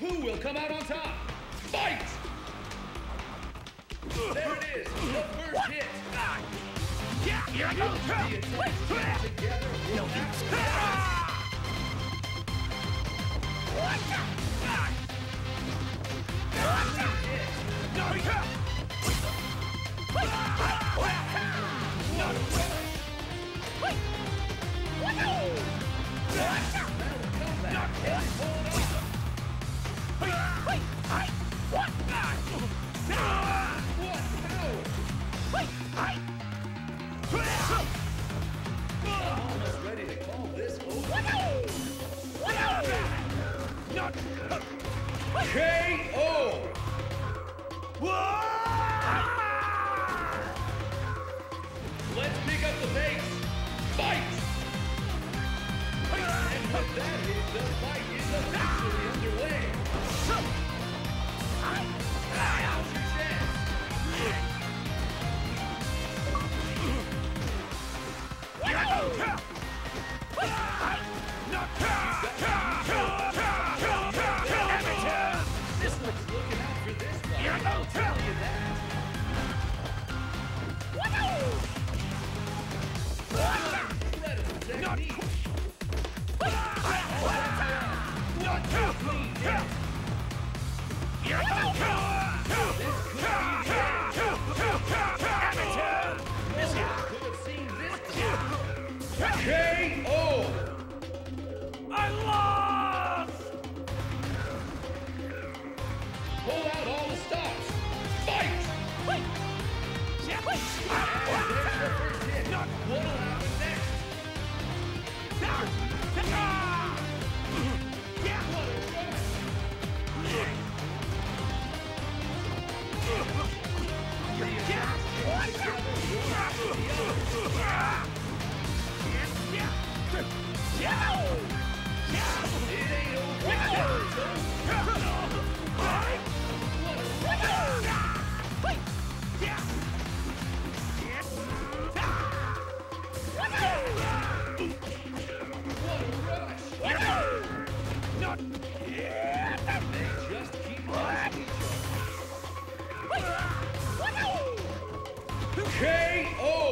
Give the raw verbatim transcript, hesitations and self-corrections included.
Who will come out on top? Fight! There it is, the first hit. Yeah, here I go. The attacks together will actually almost ready to call this over. K O! Let's pick up the pace. Fight! And with that hit, the fight is officially underway. Now's your chance. This looks looking out for this one. I'll tell you that. Incredible technique. K O! I lost! Pull out all the stops. Fight! Wait! Yeah, wait! And there's the first hit. What'll happen next? Yeah! What a rush! K O!